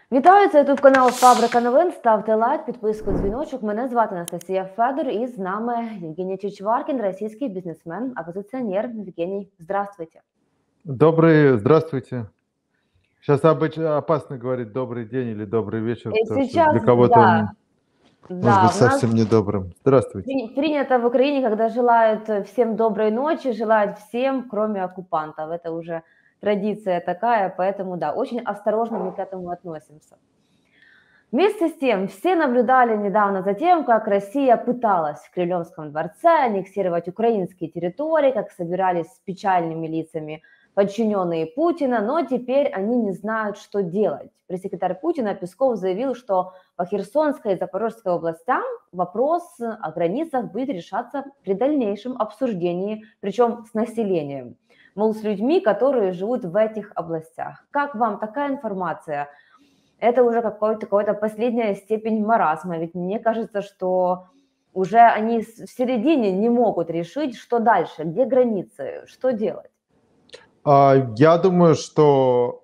Вітаю, це ютуб канал Фабрика новин. Ставте лайк, підписку, дзвіночок. Мене звати Анастасія Федор і з нами Євгеній Чичваркін, российский бизнесмен, оппозиционер. Евгений, здравствуйте. Здравствуйте. Сейчас обычно опасно говорить добрый день или добрый вечер, И потому что сейчас, для кого-то да, он может у быть нас совсем недобрым. Здравствуйте. принято в Украине, когда желают всем доброй ночи, желают всем, кроме оккупантов. Это уже традиция такая, поэтому да, очень осторожно мы к этому относимся. Вместе с тем, все наблюдали недавно за тем, как Россия пыталась в Кремлевском дворце аннексировать украинские территории, как собирались с печальными лицами подчиненные Путина, но теперь они не знают, что делать. Пресс-секретарь Путина Песков заявил, что по Херсонской и Запорожской областям вопрос о границах будет решаться при дальнейшем обсуждении, причем с населением, мол, с людьми, которые живут в этих областях. Как вам такая информация? Это уже какая-то последняя степень маразма, ведь мне кажется, что уже они в середине не могут решить, что дальше, где границы, что делать. Я думаю, что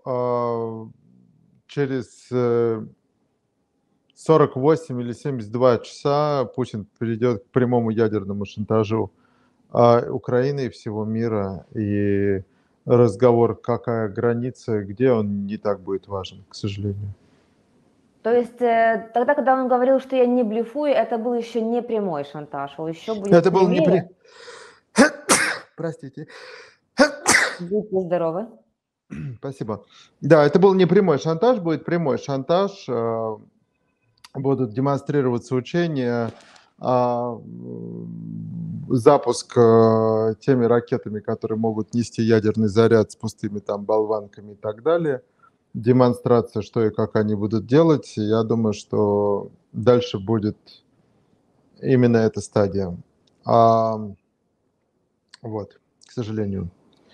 через 48 или 72 часа Путин перейдет к прямому ядерному шантажу Украины и всего мира, и разговор, какая граница, где, он не так будет важен, к сожалению. То есть тогда, когда он говорил, что я не блефую, это был еще не прямой шантаж, он еще будет Это был прямее. Простите. Будьте здоровы. Спасибо. Да, это был не прямой шантаж, будет прямой шантаж. Будут демонстрироваться учения, запуск теми ракетами, которые могут нести ядерный заряд с пустыми там болванками и так далее. Демонстрация, что и как они будут делать. Я думаю, что дальше будет именно эта стадия. Вот, к сожалению.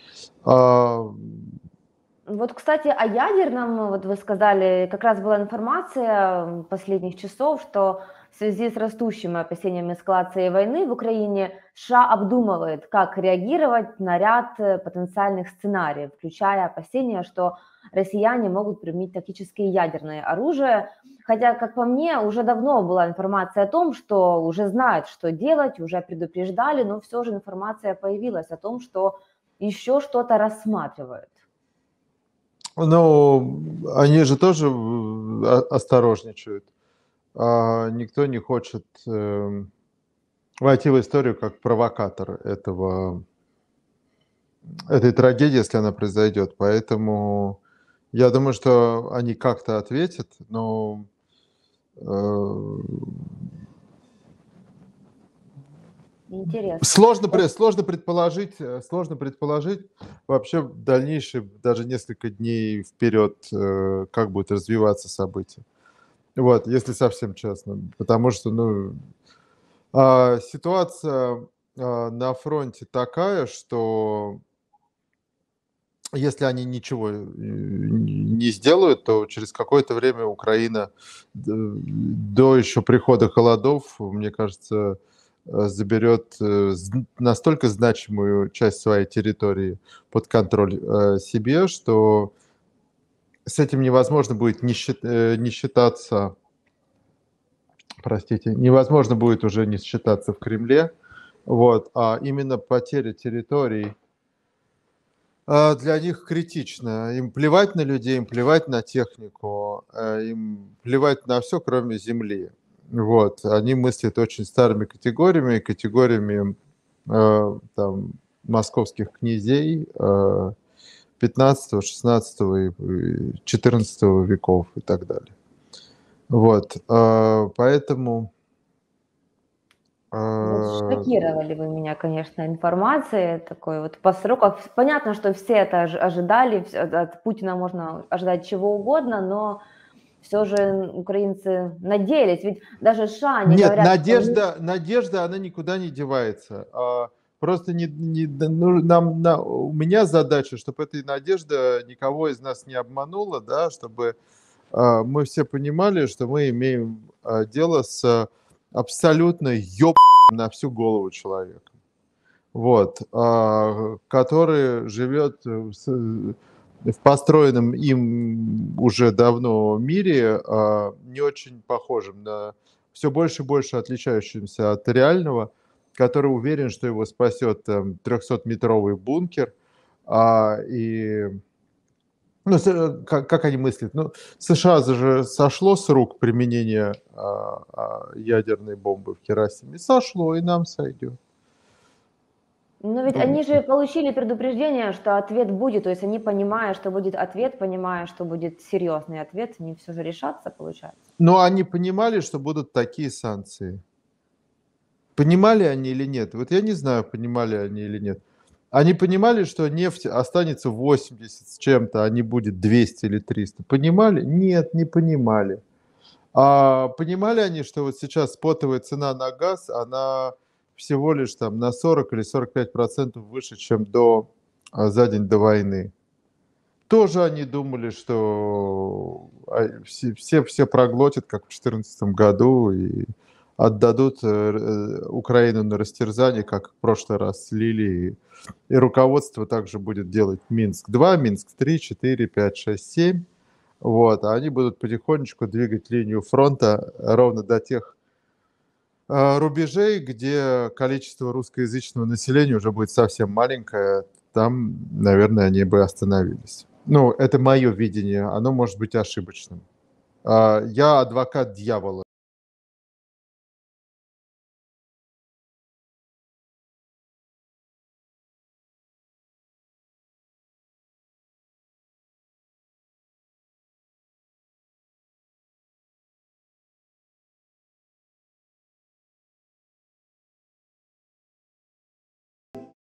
Вот, кстати, о ядерном, вот вы сказали, как раз была информация последних часов, что в связи с растущими опасениями эскалации войны в Украине США обдумывает, как реагировать на ряд потенциальных сценариев, включая опасения, что россияне могут применить тактическое ядерное оружие. Хотя, как по мне, уже давно была информация о том, что уже знают, что делать, уже предупреждали, но все же информация появилась о том, что еще что-то рассматривают. Ну, они же тоже осторожничают. Никто не хочет войти в историю как провокатор этой трагедии, если она произойдет. Поэтому я думаю, что они как-то ответят, но Интересно. сложно предположить вообще дальнейшие, даже несколько дней вперед, как будут развиваться события. Вот, если совсем честно. Потому что, ситуация на фронте такая, что если они ничего не сделают, то через какое-то время Украина до еще прихода холодов, мне кажется, заберет настолько значимую часть своей территории под контроль себе, что с этим невозможно будет не считаться, невозможно будет уже не считаться в Кремле. Вот, а именно потеря территорий для них критично. Им плевать на людей, им плевать на технику, им плевать на все, кроме земли. Вот. Они мыслят очень старыми категориями там, московских князей 15, 16 и 14 веков и так далее. Вот. Поэтому... Вот шокировали вы меня, конечно, информацией такой вот по срокам. Понятно, что все это ожидали, от Путина можно ожидать чего угодно, но все же украинцы надеялись, ведь даже США не Нет, говорят... надежда, она никуда не девается. Просто у меня задача, чтобы эта надежда никого из нас не обманула, да, чтобы мы все понимали, что мы имеем дело с абсолютно на всю голову человеком. Вот, который живет в построенном им уже давно мире не очень похожим на все больше и больше отличающимся от реального, который уверен, что его спасет 300-метровый бункер. И ну, как они мыслят? Ну, США же сошло с рук применение ядерной бомбы в Хиросиме. Сошло, и нам сойдет. Но ведь они же получили предупреждение, что ответ будет, то есть они, понимая, что будет ответ, понимая, что будет серьезный ответ, они все же решатся, получается. Но они понимали, что будут такие санкции. Понимали они или нет? Вот я не знаю, понимали они или нет. Они понимали, что нефть останется 80 с чем-то, а не будет 200 или 300. Понимали? Нет, не понимали. А понимали они, что вот сейчас спотовая цена на газ, она всего лишь там на 40 или 45% выше, чем за день до войны. Тоже они думали, что все проглотят, как в 2014 году, и отдадут Украину на растерзание, как в прошлый раз слили. И руководство также будет делать Минск-2, Минск-3, 4, 5, 6, 7. Вот, а они будут потихонечку двигать линию фронта ровно до тех рубежей, где количество русскоязычного населения уже будет совсем маленькое. Там, наверное, они бы остановились. Ну, это мое видение, оно может быть ошибочным. Я адвокат дьявола.